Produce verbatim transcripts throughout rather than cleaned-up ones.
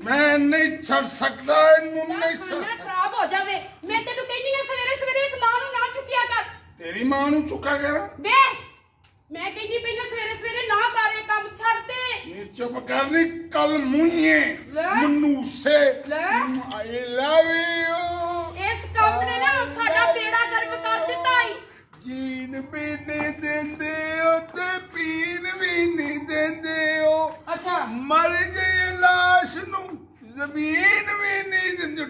मैं नहीं छड़ सकता इन्हू नहीं छड़ खराब हो जावे मैं तेनू कहनी है सवेरे सवेरे इस मां नू ना चुकिया कर तेरी मां नू चुका कर बे मैं कहनी पई ना सवेरे सवेरे ना करे काम छड़ दे नी चुप करनी कल मुंहे मनुसे आई लव यू इस काम ने ना साडा बेड़ा गर्क कर दिता ही जीन भी नहीं देंदे हो ते पीन भी नहीं देंदे हो अच्छा मर गई लाश नू जमीन भी नहीं देंदे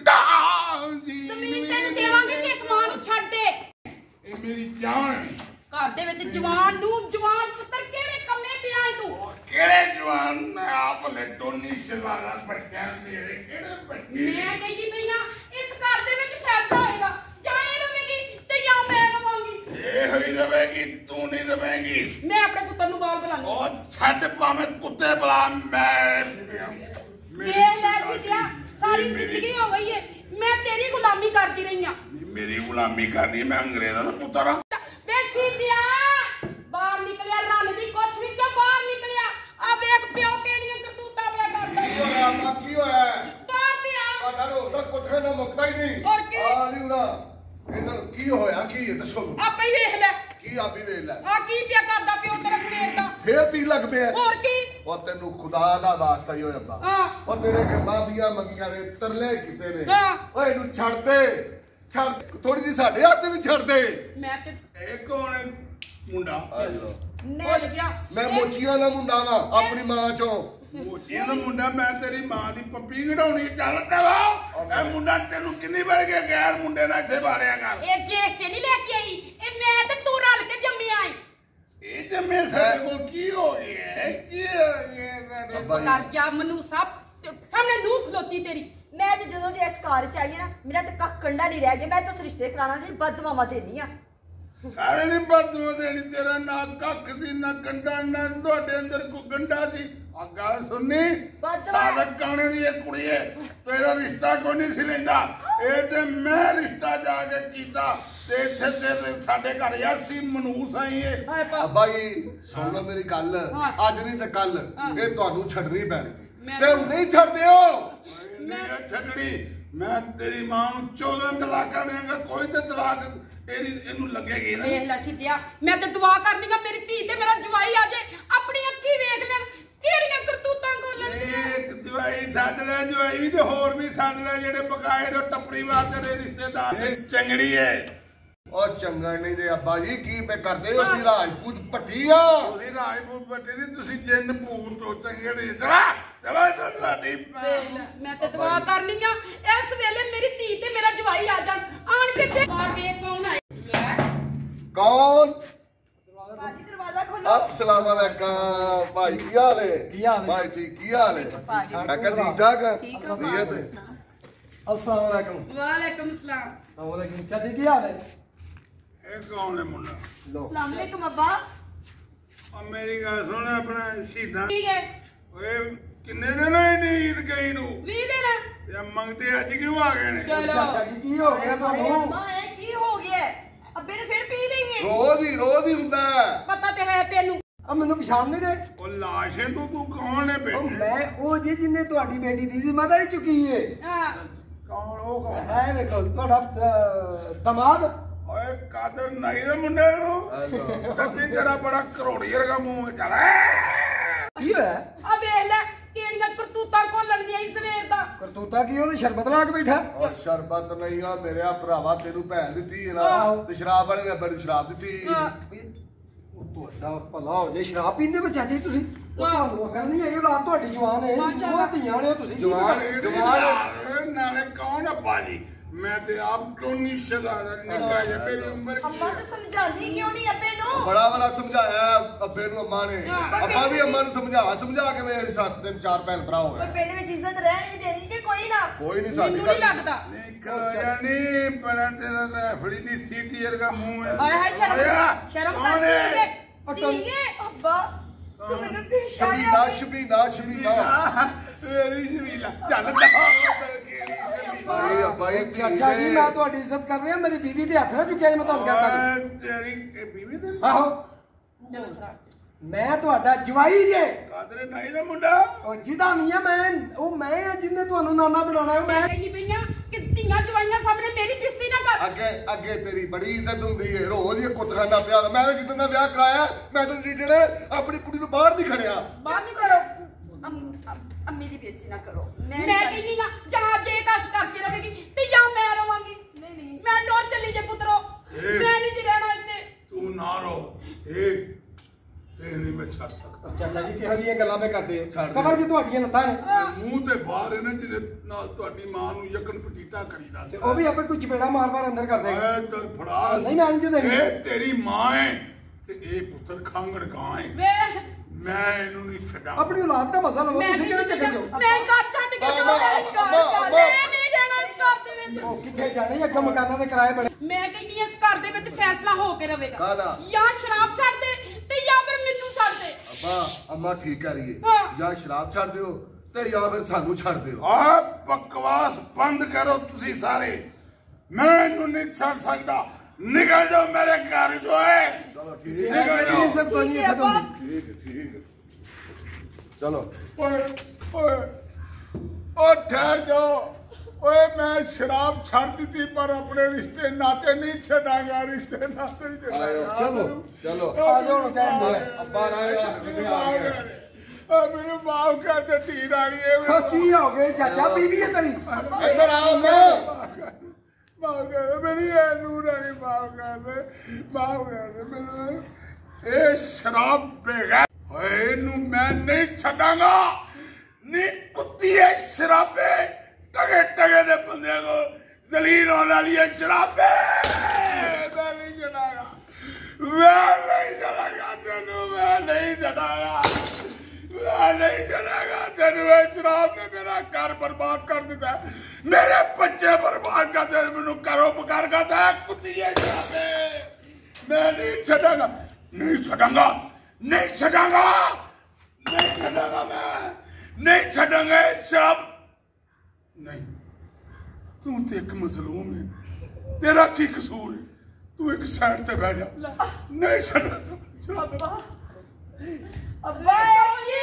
जमीन तेन देवांगे ते इस मां नू छड़ दे ए मेरी जान घर दे विच जवान नू जवान पुੱਤਰ ਕਿਹੜੇ ਕੰਮੇ ਪਿਆ ਤੂੰ ਕਿਹੜੇ ਜਵਾਨ ਮੈਂ ਆਪ ਲੈ ਟੋਨੀ ਸਲਾਰਾ ਬੱਚਿਆਂ ਮੇਰੇ ਕਿਹੜੇ ਬੱਚੇ ਮੈਂ ਕਹਿੰਦੀ ਪਈ ਨਾ ਇਸ ਘਰ ਦੇ ਵਿੱਚ ਫੈਸਲਾ ਹੋਏਗਾ ਜਾਂ ਇਹ ਰਵੇਗੀ ਤੇ ਜਾਂ ਮੈਂ ਰਵਾਂਗੀ ਇਹ ਹੋਈ ਰਵੇਗੀ ਤੂੰ ਨਹੀਂ ਰਵੇਗੀ ਮੈਂ ਆਪਣੇ ਪੁੱਤਰ ਨੂੰ ਬਾਲ ਬੁਲਾਉਂਗੀ ਉਹ ਛੱਡ ਭਾਵੇਂ ਕੁੱਤੇ ਬੁਲਾ ਮੈਂ ਵੇਖ ਲੈ ਜਿੱਦਿਆ ਸਾਰੀ ਜ਼ਿੰਦਗੀ ਹੋ ਗਈ ਏ ਮੈਂ ਤੇਰੀ ਗੁਲਾਮੀ ਕਰਦੀ ਰਹੀ ਆ ਮੇਰੀ ਗੁਲਾਮੀ ਕਰਨੀ ਮੈਂ ਅੰਗਰੇਜ਼ਾਂ ਦਾ ਪੁੱਤਰ ਆ ਵੇਖੀ ਦਿਆ ਬਾਹਰ ਨਿਕਲਿਆ ਰਨ ਦੀ ਕੁਛ ਵਿੱਚੋਂ ਬਾਹਰ ਨਿਕਲਿਆ ਆ ਵੇਖ ਪਿਓ ਕਿਹੜੀਆਂ ਕਰਤੂਤਾਂ ਪਿਆ ਕਰਦਾ ਕੀ ਹੋਇਆ ਮਾ ਕੀ ਹੋਇਆ ਬਾਹਰ ਤੇ ਆ ਤੁਹਾਡਾ ਰੋਦਾ ਕੁੱਥੇ ਨਾ ਮੁੱਕਦਾ ਹੀ ਨਹੀਂ ਹੋਰ ਕੀ ਆ ਨਹੀਂ ਉਰਾ ਇਹਨਾਂ ਨੂੰ ਕੀ ਹੋਇਆ ਕੀ ਹੈ ਦੱਸੋ ਆਪੇ ਹੀ ਵੇਖ ਲੈ ਕੀ ਆਪੀ ਵੇਖ ਲੈ ਆ ਕੀ ਪਿਆ ਕਰਦਾ ਪਿਓ ਤੇਰਾ ਸਵੇਰ ਦਾ ਫੇਰ ਪੀ ਲੱਗ ਪਿਆ ਹੋਰ ਕੀ ਉਹ ਤੈਨੂੰ ਖੁਦਾ ਦਾ ਵਾਸਤਾ ਹੀ ਹੋਇਆ ਅੱਬਾ ਹਾਂ ਉਹ ਤੇਰੇ ਕੇ ਮਾਫੀਆਂ ਮੰਗੀਆਂ ਨੇ ਤਰਲੇ ਕੀਤੇ ਨੇ ਹਾਂ ਓਏ ਇਹਨੂੰ ਛੱਡ ਦੇ ਛੱਡ ਥੋੜੀ ਜਿਹੀ ਸਾਡੇ ਹੱਥ ਵੀ ਛੱਡ ਦੇ ਮੈਂ ਤੇ ਇਹ ਕੌਣ ਹੈ ਮੁੰਡਾ ਭੁੱਲ ਗਿਆ ਮੈਂ ਮੋਚੀਆਂ ਦਾ ਮੁੰਡਾ ਵਾ ਆਪਣੀ ਮਾਂ ਚੋਂ ਮੋਚੀਆਂ ਦਾ ਮੁੰਡਾ ਮੈਂ ਤੇਰੀ ਮਾਂ ਦੀ ਪੱਪੀ ਘੜਾਉਣੀ ਚੱਲ ਤਵਾ ਇਹ ਮੁੰਡਾ ਤੈਨੂੰ ਕਿੰਨੀ ਵਾਰ ਗਿਆ ਗੈਰ ਮੁੰਡੇ ਨਾਲ ਇੱਥੇ ਬਾੜਿਆ ਕਰ ਇਹ ਜੇਸੇ ਨਹੀਂ ਲੈ ਕੇ ਆਈ ਇਹ ਮੈਂ ਤੇ ਤੂੰ ਰਲ ਕੇ ਜੰਮਿਆ ਏ ਇਹ ਜੰਮੇ ਸਾਡੇ ਕੋਲ ਕੀ ਹੋ ਗਿਆ ਕੀ ਹੋ ਗਿਆ ਸਾਡੇ ਅੱਬਾ ਕਰ ਗਿਆ ਮਨੂ ਸਭ ਸਾਹਮਣੇ ਨੂੰ ਖਲੋਤੀ ਤੇਰੀ मैं तो जो इस घर च आई ना मेरा तो कख कंडा नहीं रह गया मैं तो रिश्ते कराना नहीं बदमावा देनी आ ਸਾਰੇ ਨਹੀਂ ਬਦੂ ਦੇਣੀ ਤੇਰਾ ਨਾ ਕੱਖ ਸੀ ਨਾ ਕੰਡਾ ਨਾ ਤੁਹਾਡੇ ਅੰਦਰ ਕੋ ਗੰਡਾ ਸੀ ਆ ਗੱਲ ਸੁਣਨੀ ਸਾਡਾ ਕਾਣੇ ਦੀ ਇਹ ਕੁੜੀ ਹੈ ਤੇਰਾ ਰਿਸ਼ਤਾ ਕੋਈ ਨਹੀਂ ਸੀ ਲੈਂਦਾ ਇਹ ਤੇ ਮੈਂ ਰਿਸ਼ਤਾ ਜਾ ਕੇ ਕੀਤਾ ਤੇ ਇੱਥੇ ਤੇਰੇ ਸਾਡੇ ਘਰ ਆਸੀ ਮਨੂਸ ਆਈ ਏ ਅੱਬਾ ਜੀ ਸੁਣ ਲਓ ਮੇਰੀ ਗੱਲ ਅੱਜ ਨਹੀਂ ਤੇ ਕੱਲ ਇਹ ਤੁਹਾਨੂੰ ਛੱਡਣੀ ਪੈਣੀ ਤੇ ਨਹੀਂ ਛੱਡਦੇ ਹੋ ਮੈਂ ਛੱਡਣੀ ਮੈਂ ਤੇਰੀ ਮਾਂ ਨੂੰ ਚੌਦਾਂ ਤਲਾਕਾਂ ਦੇਵਾਂਗਾ ਕੋਈ ਤੇ ਤਲਾਕ ਤੇਰੀ ਇਹਨੂੰ ਲੱਗੇਗੀ ਨਾ ਵੇਖ ਲੈ ਸਿੱਧਿਆ ਮੈਂ ਤੇ ਦੁਆ ਕਰਨੀ ਆ ਮੇਰੀ ਧੀ ਤੇ ਮੇਰਾ ਜਵਾਈ ਆ ਜਾਏ ਆਪਣੀ ਅੱਖੀ ਵੇਖ ਲੈਣ ਕਿਹੜੀਆਂ ਕਰਤੂਤਾਂ ਕੋਲਣ ਇੱਕ ਜਵਾਈ ਸੱਦ ਲੈ ਜਵਾਈ ਵੀ ਤੇ ਹੋਰ ਵੀ ਸੱਦ ਲੈ ਜਿਹੜੇ ਪਕਾਏ ਤੋਂ ਟੱਪੜੀ ਵਾਸਤੇ ਦੇ ਰਿਸ਼ਤੇਦਾਰ ਇਹ ਚੰਗੜੀ ਏ ਉਹ ਚੰਗੜ ਨਹੀਂ ਦੇ ਅੱਬਾ ਜੀ ਕੀ ਪੇ ਕਰਦੇ ਹੋ ਅਸੀਂ ਰਾਜਪੂਤ ਪੱਟੀ ਆ ਤੁਸੀਂ ਰਾਜਪੂਤ ਪੱਟੀ ਨਹੀਂ ਤੁਸੀਂ ਜਿੰਨ ਭੂਤ ਤੋਂ ਚੰਗੜੀ ਚਲਾ ਚਲਾ ਚਲਾ ਨਹੀਂ ਮੈਂ ਤੇ ਦੁਆ ਕਰਨੀ ਆ ਇਸ ਵੇਲੇ ਮੇਰੀ ਧੀ ਤੇ ਮੇਰਾ ਜਵਾਈ ਆ ਜਾਣ ਆਣ ਕੇ ਤੇ ਬਾਹਰ ਵੇਖ ਕੌਣ ਆਏ ਕੌਣ बाजी दरवाजा खोलो अस्सलाम वालेकुम भाई की हाल है की हाल है भाई ठीक की हाल है मैं कह ठीक ठाक है ठीक है अस्सलाम वालेकुम वालेकुम सलाम वालेकुम चाची की हाल है ਇਹ ਕੌਣ ਹੈ ਮੁੰਡਾ अस्सलाम वालेकुम अब्बा ਆ ਮੇਰੀ ਗੱਲ ਸੁਣ ਆਪਣਾ ਸ਼ਹੀਦਾਂ ਠੀਕ ਹੈ ਓਏ ਕਿੰਨੇ ਦਿਨ ਹੋਏ ਨੇ ਈਦ ਗਈ ਨੂੰ ਵੀਹ ਦਿਨ ਤੇ ਮੰਗਤੇ ਅੱਜ ਕਿਉਂ ਆ ਗਏ ਨੇ चाचा जी की हो गया ਤੁਹਾਨੂੰ अम्मा ये की हो गया अब्बे ने फिर पी ली है रोज ही रोज ही ਹੁੰਦਾ ਪਤਾ ਤੇ ਹੈ ਤੈਨੂੰ ਆ ਮੈਨੂੰ ਪਛਾਣ ਨਹੀਂ ਦੇ ਉਹ ਲਾਸ਼ੇ ਤੂੰ ਤੂੰ ਕੌਣ ਹੈ ਉਹ ਬੇਟੇ ਮੈਂ ਉਹ ਜੀ ਜਿਹਨੇ ਤੁਹਾਡੀ ਬੇਟੀ ਦੀ ਜ਼ਿੰਮੇਵਾਰੀ ਚੁੱਕੀ ਏ ਹਾਂ ਕੌਣ ਉਹ ਕੌਣ ਹੈ ਵੇਖੋ ਤੁਹਾਡਾ ਅਹ, ਦਮਾਦ ਓਏ ਕਾਦਰ ਨਹੀਂ ਦੇ ਮੁੰਡੇ ਨੂੰ ਤੱਤੀ ਤੇਰਾ ਬੜਾ ਕਰੋੜੀ ਵਰਗਾ ਮੂੰਹ ਚੱਲ ਕੀ ਹੋਇਆ ਆ ਵੇਖ ਲੈ ਕਿਹੜੀਆਂ ਕਰਤੂਤਾਂ ਕੋਲਣ ਦੀਆਂ ਇਸ ਸਵੇਰ ਦਾ ਕਰਤੂਤਾ ਕੀ ਉਹਨੇ ਸ਼ਰਬਤ ਲਾ ਕੇ ਬੈਠਾ ਔਰ ਸ਼ਰਬਤ ਨਹੀਂ ਆ ਮੇਰੇ ਭਰਾਵਾ ਤੈਨੂੰ ਭੈਣ ਦਿੱਤੀ ਹੈ ਨਾ ਤੇ ਸ਼ਰਾਬ ਵਾਲੇ ਨੇ ਬੜੀ ਸ਼ਰਾਬ ਦਿੱਤੀ ਉਹ ਤੁਹਾਡਾ ਭਲਾ ਹੋ ਜੇ ਸ਼ਰਾਬ ਪੀਂਦੇ ਵਿੱਚ ਚਾਚੀ ਤੁਸੀਂ ਉਹ ਤੁਹਾਨੂੰ ਅਕਲ ਨਹੀਂ ਆਈ ਰਾਤ ਤੁਹਾਡੀ ਜਵਾਨ ਹੈ ਉਹ ਧੀਆਂ ਨੇ ਤੁਸੀਂ ਜਵਾਨ ਜਵਾਨ ਨਾਲੇ ਕੌਣ ਅੱਬਾ ਜੀ मैं तो आप टोनी शदारा निका है मेरी उम्र की अम्मा तो समझाती क्यों नहीं अब्बे नु बड़ा बड़ा समझाया अब्बे नु अम्मा ने अब्बा भी अम्मा ने समझा समझा के मेरे साथ दिन चार भैन भरा हो गए पिंड में इज्जत रहन नहीं देनी कि कोई ना कोई नहीं साडी नहीं लगता निका यानी बड़ा तेरा रफड़ी दी सीटी वर्गा मुंह है हाय हाय शर्म शर्म कर दे है अब्बा तू मैंने पहचान शबीना शबीना शबीना मेरी शबीला चल जा भाई भाई ਚਾਚਾ ਜੀ ਮੈਂ ਤੁਹਾਡੀ ਇੱਜ਼ਤ ਕਰ ਰਿਹਾ ਮੇਰੀ ਬੀਵੀ ਦੇ ਹੱਥ ਨਾਲ ਚੁੱਕਿਆ ਮੈਂ ਤੁਹਾਨੂੰ ਕਹਿੰਦਾ ਤੇਰੀ ਬੀਵੀ ਤੇਰੀ ਆਹੋ ਮੈਂ ਤੁਹਾਡਾ ਜਵਾਈ ਜੇ ਕਾਦਰੇ ਨਹੀਂ ਦਾ ਮੁੰਡਾ ਉਹ ਜਿਹਦਾ ਮੀਆਂ ਮੈਂ ਉਹ ਮੈਂ ਆ ਜਿਹਨੇ ਤੁਹਾਨੂੰ ਨਾਨਾ ਬਣਾਉਣਾ ਉਹ ਮੈਂ ਮੈਂ ਕਹਿੰਦੀ ਪਈਆਂ ਕਿ ਧੀਆਂ ਜਵਾਈਆਂ ਸਾਹਮਣੇ ਮੇਰੀ ਬਿਸਤੀ ਨਾ ਕਰ। ਅੱਗੇ ਅੱਗੇ ਤੇਰੀ ਬੜੀ ਇੱਜ਼ਤ ਹੁੰਦੀ ਏ ਰੋਜ਼ ਹੀ ਕੁੱਟ ਖਾਂਦਾ ਪਿਆ ਮੈਂ ਤਾਂ ਜਿੱਦਾਂ ਦਾ ਵਿਆਹ ਕਰਾਇਆ ਮੈਂ ਤਾਂ ਜਿਹੜੇ ਆਪਣੀ ਕੁੜੀ ਨੂੰ ਬਾਹਰ ਨਹੀਂ ਖੜਿਆ ਬਾਹਰ ਨਹੀਂ ਕਰੋ। ਅਮ- ਅਮ- ਅੰਮੀ ਦੀ ਬੇਇੱਜ਼ਤੀ ਨਾ ਕਰੋ ਮੈਂ ਕਹਿੰਦੀ ਆ ਜਾਂ ਜੇ ਕਸ ਕਰਕੇ ਰਹੇਗੀ ਤੇ ਜਾਂ ਮੈਂ ਰਵਾਂਗੀ। ਨਹੀਂ ਨਹੀਂ ਮੈਂ ਟੋਰ ਚੱਲੀ ਜੇ ਪੁੱਤਰੋ, ਏ। ਮੈਂ ਨਹੀਂ ਜੀ ਰਹਿਣਾ ਇੱਥੇ। ਤੂੰ ਨਾ ਰੋ ਇਹ ਇਹ ਨਹੀਂ ਮੈਂ ਛੱਡ ਸਕਦਾ। ਚਾਚਾ ਜੀ ਕਿਹੋ ਜਿਹੀਆਂ ਗੱਲਾਂ ਪੇ ਕਰਦੇ ਹੋ ਛੱਡ ਦਿਓ। ਕਬਰ ਚ ਤੁਹਾਡੀਆਂ ਲੱਤਾਂ ਨੇ ਮੂੰਹ ਤੇ ਬਾਹਰ ਹੈ ਨਾ ਜਿਹਦੇ ਨਾਲ ਤੁਹਾਡੀ ਮਾਂ ਨੂੰ ਯਕਨ ਪਟੀਟਾ ਕਰੀਦਾ ਤੇ ਉਹ ਵੀ ਆਪੇ ਕੋਈ ਚਪੇੜਾ ਮਾਰ ਮਾਰ ਅੰਦਰ ਕਰ ਦੇਗਾ ਐ ਦਰ ਫੜਾ ਨਹੀਂ ਨਾ ਇੰਜ ਦੇਣੀ ਇਹ ਤੇਰੀ ਮਾਂ ਹੈ ਤੇ ਇਹ ਪੁੱਤਰ ਖਾਂਗੜ ਗਾਂ ਹੈ ਵੇ ਮੈਂ ਇਹਨੂੰ ਨਹੀਂ ਛੱਡਾਂ। ਆਪਣੀ ਔਲਾਦ ਦਾ ਮਸਲਾ ਲਵੋ ਮੈਂ ਤੁਸੀਂ ਕਿਹੜੇ ਚੱਕਰ ਚ ਹੋ? ਮੈਂ ਘਰ ਛੱਡ ਕੇ ਅੱਬਾ, ਜਾਣਾ ਅੱਬਾ, ਅੱਬਾ, ਅੱਬਾ। ਮੈਂ ਨਹੀਂ ਜਾਣਾ ਇਸ ਘਰ ਦੇ ਵਿੱਚ। ਉਹ ਕਿੱਥੇ ਜਾਣੇ ਅੱਗੇ ਮਕਾਨਾਂ ਦੇ ਕਿਰਾਏ ਬੜੇ ਮੈਂ ਕਹਿੰਦੀ ਹਾਂ ਇਸ ਘਰ ਦੇ ਵਿੱਚ ਫੈਸਲਾ ਹੋ ਕੇ ਰਵੇਗਾ। ਕਾਹਦਾ? ਜਾਂ ਸ਼ਰਾਬ ਛੱਡ ਦੇ ਤੇ ਜਾਂ ਫਿਰ ਮੈਨੂੰ ਛੱਡ ਦੇ। ਅੱਬਾ ਅੰਮਾ ਠੀਕ ਕਹਿ ਰਹੀ ਹਾਂ। ਹੈ ਜਾਂ ਸ਼ਰਾਬ ਛੱਡ ਦਿਓ ਤੇ ਜਾਂ ਫਿਰ ਸਾਨੂੰ ਛੱਡ ਦਿਓ ਆ ਬਕਵਾਸ ਬੰਦ ਕਰੋ ਤੁਸੀਂ ਸਾਰੇ। ਮੈਂ ਇਹਨੂੰ ਨਹੀਂ ਛੱਡ ਸਕਦਾ। ਨਿਕਲ ਜਾਓ ਮੇਰੇ ਘਰ ਜੋ ਹੈ। ਚਲੋ ਠੀਕ ਇਹ ਹੈ ਜਿਹੜੀ ਨਹੀਂ ਸਭ ਕੋਈ ਨਹੀਂ ਖਤਮ ਹੁੰਦੀ ਠੀਕ ਹੈ ਠੀਕ ਹੈ ਚਲੋ ਓਏ ਓਏ ਓ ਠਹਿਰ ਜਾਓ। ਓਏ ਮੈਂ ਸ਼ਰਾਬ ਛੱਡ ਦਿੱਤੀ ਪਰ ਆਪਣੇ ਰਿਸ਼ਤੇ ਨਾਤੇ ਨਹੀਂ ਛੱਡਾਂਗਾ। ਰਿਸ਼ਤੇ ਨਾਤੇ ਨਹੀਂ ਆਇਓ ਛੱਡਾਂਗਾ। ਚਲੋ ਚਲੋ ਆ ਜਾਓ ਹੁਣ ਕਹਿਣ ਦੇ ਅੱਬਾ ਰਾਏ ਆ ਕਿੱਥੇ ਆ ਗਿਆ ਓ ਮੈਨੂੰ ਮਾਫ ਕਰ ਦੇ ਧੀ ਰਾਣੀ ਉਹ ਕੀ ਹੋ ਗਏ ਚਾਚਾ ਬੀਬੀ ਹੈ ਤੇਰੀ ਇੱਧਰ ਆਓ ਮੈਂ ਮਾਫ ਕਰ ਦੇ ਮੇਰੀ ਇਹ ਨੂੰ ਰਾਣੀ ਮਾਫ ਕਰ ਦੇ ਮਾਫ ਕਰ ਦੇ ਮੈਨੂੰ। ਇਹ ਸ਼ਰਾਬ ਬੇਗੈਰ ਓਏ ਇਹਨੂੰ ਮੈਂ ਨਹੀਂ ਛੱਡਾਂਗਾ। ਨੀ ਕੁੱਤੀ ਹੈ ਸ਼ਰਾਬੇ ਟਗੇ ਟਗੇ ਦੇ ਬੰਦੇ ਕੋ ਜ਼ਲੀਲ ਹੋਣ ਵਾਲੀ ਹੈ ਸ਼ਰਾਬੇ। ਮੈਂ ਨਹੀਂ ਛੱਡਾਂਗਾ ਮੈਂ ਨਹੀਂ ਛੱਡਾਂਗਾ ਤੈਨੂੰ ਮੈਂ ਨਹੀਂ ਛੱਡਾਂਗਾ ਮੈਂ ਨਹੀਂ ਛੱਡਾਂਗਾ ਤੈਨੂੰ। ਇਹ ਸ਼ਰਾਬ ਨੇ ਮੇਰਾ ਘਰ ਬਰਬਾਦ ਕਰ ਦਿੱਤਾ ਮੇਰੇ ਬੱਚੇ ਬਰਬਾਦ ਕਰ ਦਿੱਤੇ ਮੈਨੂੰ ਘਰੋਂ ਬਕਾਰ ਕਰਦਾ ਕੁੱਤੀ ਹੈ ਸ਼ਰਾਬੇ। ਮੈਂ ਨਹੀਂ ਛੱਡਾਂਗਾ ਨਹੀਂ ਛੱਡਾਂਗਾ ਨਹੀਂ ਛੱਡਾਂਗਾ ਨਹੀਂ ਛੱਡਾਂਗਾ ਮੈਂ ਨਹੀਂ ਛੱਡਾਂਗਾ ਇਹ ਸ਼ਰਾਬ ਨਹੀਂ। ਤੂੰ ਤੇ ਇੱਕ ਮਜ਼ਲੂਮ ਹੈ ਤੇਰਾ ਕੀ ਕਸੂਰ ਹੈ ਤੂੰ ਇੱਕ ਸਾਈਡ ਤੇ ਬਹਿ ਜਾ ਨਹੀਂ ਛੱਡਾਂਗਾ ਸ਼ਰਾਬ। ਅੱਬਾ ਜੀ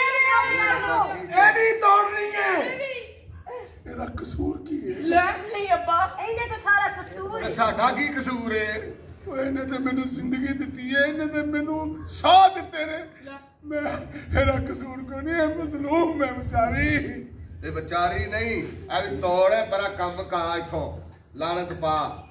ਇਹ ਵੀ ਤੋੜਨੀ ਹੈ ਇਹਦਾ ਕਸੂਰ ਕੀ ਹੈ? ਲੈ ਨਹੀਂ ਅੱਬਾ ਇਹਨੇ ਤਾਂ ਸਾਰਾ ਕਸੂਰ ਤੇ ਸਾਡਾ ਕੀ ਕਸੂਰ ਏ ਓਏ ਇਹਨੇ ਤੇ ਮੈਨੂੰ ਜ਼ਿੰਦਗੀ ਦਿੱਤੀ ਹੈ ਇਹਨੇ ਤੇ ਮੈਨੂੰ ਸਾਹ ਦਿੱਤੇ ਨੇ। ਮੈਂ ਇਹਦਾ ਕਸੂਰ ਕੋਈ ਨਹੀਂ ਇਹ ਮਜ਼ਲੂਮ ਹੈ ਵਿਚਾਰੀ। ਤੇ ਵਿਚਾਰੀ ਨਹੀਂ ਐ ਵੀ ਤੋੜ ਹੈ ਬੜਾ ਕੰਮ ਕਾ ਇਥੋਂ ਲਾਨਤ ਪਾ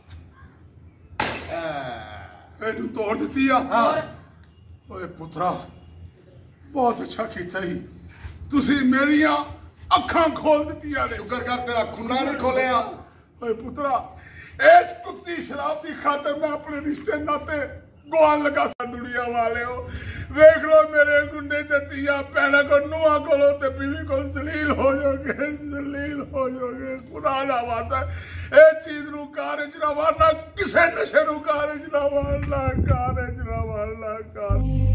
ਐ ਇਹਨੂੰ ਤੋੜ ਦਿੱਤੀ ਆ। ਹਾਂ ਓਏ ਪੁੱਤਰਾ ਬਹੁਤ ਅੱਛਾ ਕੀਤਾ ਹੀ ਤੁਸੀਂ ਮੇਰੀਆਂ ਅੱਖਾਂ ਖੋਲ ਦਿੱਤੀਆਂ ਨੇ। ਸ਼ੁਕਰ ਕਰ ਤੇਰਾ ਖੁੰਡਾ ਨਹੀਂ ਖੋਲਿਆ ਓਏ ਪੁੱਤਰਾ ਇਸ ਕੁੱਤੀ ਸ਼ਰਾਬ ਦੀ ਖਾਤਰ ਮੈਂ ਆਪਣੇ ਰਿਸ਼ਤੇ ਨਾਤੇ ਗਵਾਨ ਲਗਾ ਸਾਂ। ਦੁਨੀਆ ਵਾਲਿਓ ਵੇਖ ਲੋ ਮੇਰੇ ਗੁੰਡੇ ਤੇ ਧੀਆਂ ਭੈਣਾਂ ਕੋ ਨੂੰਹਾਂ ਕੋਲੋਂ ਤੇ ਬੀਵੀ ਕੋਲ ਜ਼ਲੀਲ ਹੋ ਜਾਓਗੇ ਜ਼ਲੀਲ ਹੋ ਜਾਓਗੇ। ਖੁਦਾ ਦਾ ਵਾਅਦਾ ਇਹ ਚੀਜ਼ ਨੂੰ ਕਾਰਜ ਨਾ ਵਾਰਨਾ ਕਿਸੇ ਨਸ਼ੇ ਨੂੰ ਕਾਰਜ ਨਾ ਵਾਰਨਾ ਕਾਰਜ ਨਾ ਵਾਰਨਾ ਕਾਰ